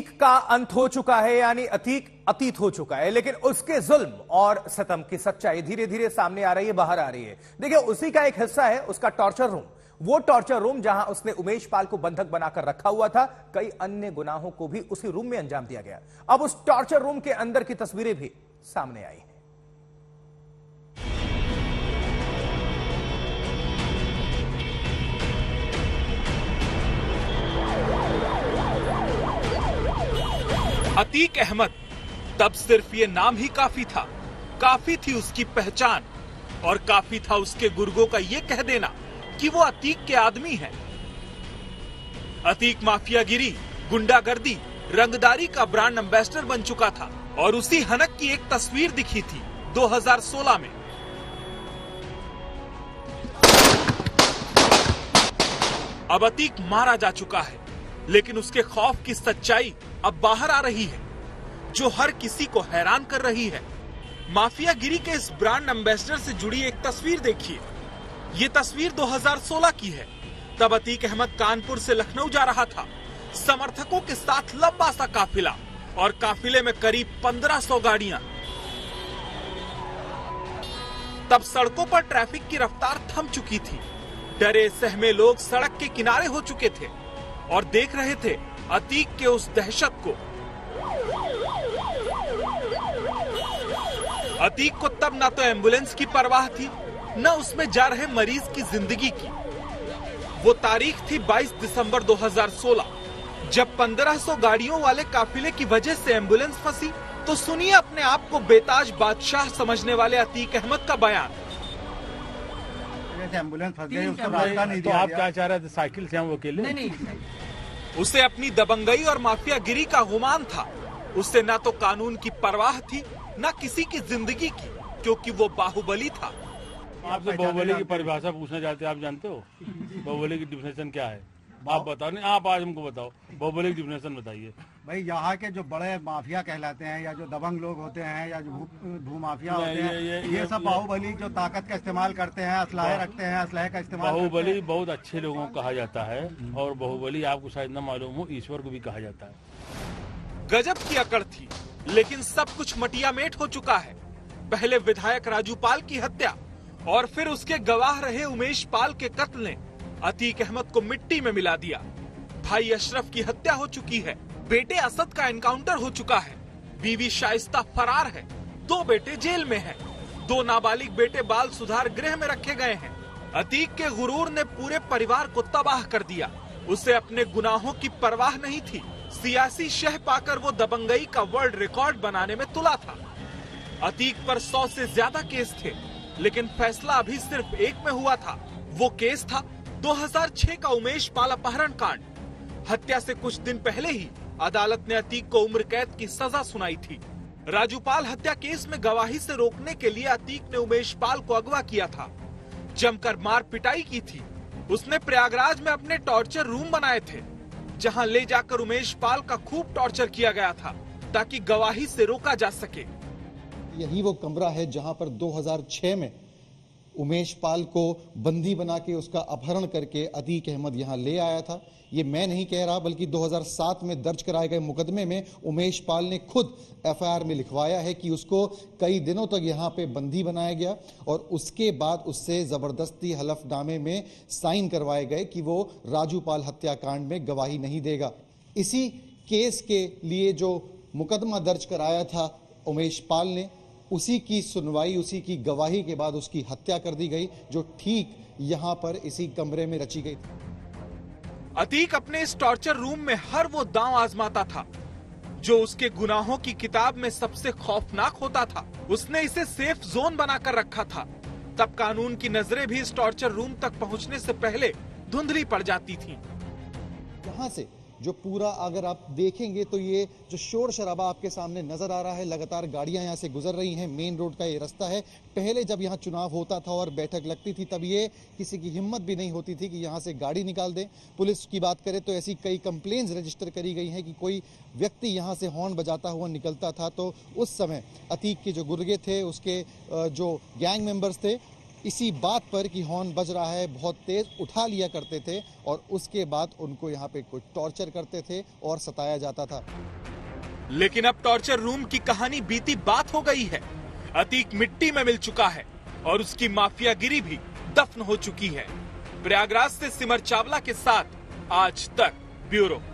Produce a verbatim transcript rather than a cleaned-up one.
अतीक का अंत हो चुका है, यानी अतीक अतीत हो चुका है, लेकिन उसके जुल्म और सितम की सच्चाई धीरे धीरे सामने आ रही है, बाहर आ रही है। देखिए, उसी का एक हिस्सा है उसका टॉर्चर रूम। वो टॉर्चर रूम जहां उसने उमेश पाल को बंधक बनाकर रखा हुआ था, कई अन्य गुनाहों को भी उसी रूम में अंजाम दिया गया। अब उस टॉर्चर रूम के अंदर की तस्वीरें भी सामने आई हैं। अतीक अहमद, तब सिर्फ ये नाम ही काफी था। काफी थी उसकी पहचान और काफी था उसके गुर्गों का ये कह देना कि वो अतीक के आदमी हैं। अतीक माफियागिरी, गुंडागर्दी, रंगदारी का ब्रांड एम्बेसडर बन चुका था और उसी हनक की एक तस्वीर दिखी थी दो हज़ार सोलह में। अब अतीक मारा जा चुका है, लेकिन उसके खौफ की सच्चाई अब बाहर आ रही है, जो हर किसी को हैरान कर रही है। माफियागिरी के इस ब्रांड एम्बेसडर से जुड़ी एक तस्वीर देखिए। ये तस्वीर दो हज़ार सोलह की है। तब अतीक अहमद कानपुर से लखनऊ जा रहा था, समर्थकों के साथ लंबा सा काफिला, और काफिले में करीब पंद्रह सौ गाड़ियां। तब सड़कों पर ट्रैफिक की रफ्तार थम चुकी थी। डरे सहमे लोग सड़क के किनारे हो चुके थे और देख रहे थे अतीक के उस दहशत को। अतीक को तब ना तो एम्बुलेंस की परवाह थी, न उसमें जा रहे मरीज की जिंदगी की। वो तारीख थी बाईस दिसंबर दो हज़ार सोलह, जब पंद्रह सौ गाड़ियों वाले काफिले की वजह से एम्बुलेंस फंसी। तो सुनिए अपने आप को बेताज बादशाह समझने वाले अतीक अहमद का बयान। एम्बुलेंस फंस गई, उसको रास्ता नहीं दिया। तो आप क्या चाह रहे थे, साइकिल से हम वो अकेले? नहीं नहीं, उसे अपनी दबंगई और माफियागिरी का गुमान था। उसे ना तो कानून की परवाह थी, ना किसी की जिंदगी की, क्योंकि वो बाहुबली था। आपसे बाहुबली की परिभाषा पूछना चाहते हैं, आप जानते हो बाहुबली की डिफिनेशन क्या है? आप बताओ। नहीं, आप आज हमको बताओ, बाहुबली की डिफिनेशन बताइए। भाई, यहाँ के जो बड़े माफिया कहलाते हैं, या जो दबंग लोग होते हैं, या जो भू माफिया होते हैं, ये, ये, ये सब बाहुबली जो ताकत का इस्तेमाल करते हैं, असलाहे रखते हैं, असलाहे का इस्तेमाल। बाहुबली बहुत अच्छे लोगों को कहा जाता है, और बाहुबली आपको शायद न मालूम हो, ईश्वर को भी कहा जाता है। गजब की अकड़ थी, लेकिन सब कुछ मटियामेट हो चुका है। पहले विधायक राजू पाल की हत्या और फिर उसके गवाह रहे उमेश पाल के कत्ल ने अतीक अहमद को मिट्टी में मिला दिया। भाई अशरफ की हत्या हो चुकी है, बेटे असद का एनकाउंटर हो चुका है, बीवी शाइस्ता फरार है, दो बेटे जेल में हैं, दो नाबालिग बेटे बाल सुधार गृह में रखे गए हैं। अतीक के गुरूर ने पूरे परिवार को तबाह कर दिया। उसे अपने गुनाहों की परवाह नहीं थी। सियासी शह पाकर वो दबंगई का वर्ल्ड रिकॉर्ड बनाने में तुला था। अतीक पर सौ से ज्यादा केस थे, लेकिन फैसला अभी सिर्फ एक में हुआ था। वो केस था दो हज़ार छह का उमेश पाल अपहरण कांड। हत्या से कुछ दिन पहले ही अदालत ने अतीक को उम्र कैद की सजा सुनाई थी। राजू पाल हत्या केस में गवाही से रोकने के लिए अतीक ने उमेश पाल को अगवा किया था, जमकर मार पिटाई की थी। उसने प्रयागराज में अपने टॉर्चर रूम बनाए थे, जहां ले जाकर उमेश पाल का खूब टॉर्चर किया गया था, ताकि गवाही से रोका जा सके। यही वो कमरा है जहां पर दो हज़ार छह में उमेश पाल को बंदी बना के उसका अपहरण करके अतीक अहमद यहां ले आया था। ये मैं नहीं कह रहा, बल्कि दो हज़ार सात में दर्ज कराए गए मुकदमे में उमेश पाल ने खुद एफ आई आर में लिखवाया है कि उसको कई दिनों तक यहां पे बंदी बनाया गया, और उसके बाद उससे जबरदस्ती हलफनामे में साइन करवाए गए कि वो राजू पाल हत्याकांड में गवाही नहीं देगा। इसी केस के लिए जो मुकदमा दर्ज कराया था उमेश पाल ने, उसी की सुनवाई, उसी की गवाही के बाद उसकी हत्या कर दी गई, जो ठीक यहां पर इसी कमरे में रची गई थी। अतीक अपने इस टॉर्चर रूम में हर वो दांव आजमाता था जो उसके गुनाहों की किताब में सबसे खौफनाक होता था। उसने इसे सेफ जोन बनाकर रखा था। तब कानून की नजरें भी इस टॉर्चर रूम तक पहुंचने से पहले धुंधली पड़ जाती थीं। यहाँ से जो पूरा अगर आप देखेंगे तो ये जो शोर शराबा आपके सामने नजर आ रहा है, लगातार गाड़ियां यहाँ से गुजर रही हैं। मेन रोड का ये रास्ता है। पहले जब यहाँ चुनाव होता था और बैठक लगती थी, तब ये किसी की हिम्मत भी नहीं होती थी कि यहाँ से गाड़ी निकाल दें। पुलिस की बात करें तो ऐसी कई कंप्लेंट्स रजिस्टर करी गई हैं कि कोई व्यक्ति यहाँ से हॉर्न बजाता हुआ निकलता था तो उस समय अतीक के जो गुर्गे थे, उसके जो गैंग मेंबर्स थे, इसी बात पर कि हॉर्न बज रहा है बहुत तेज उठा लिया करते थे और उसके बाद उनको यहाँ पे कुछ टॉर्चर करते थे और सताया जाता था। लेकिन अब टॉर्चर रूम की कहानी बीती बात हो गई है। अतीक मिट्टी में मिल चुका है और उसकी माफियागिरी भी दफन हो चुकी है। प्रयागराज से सिमर चावला के साथ आज तक ब्यूरो।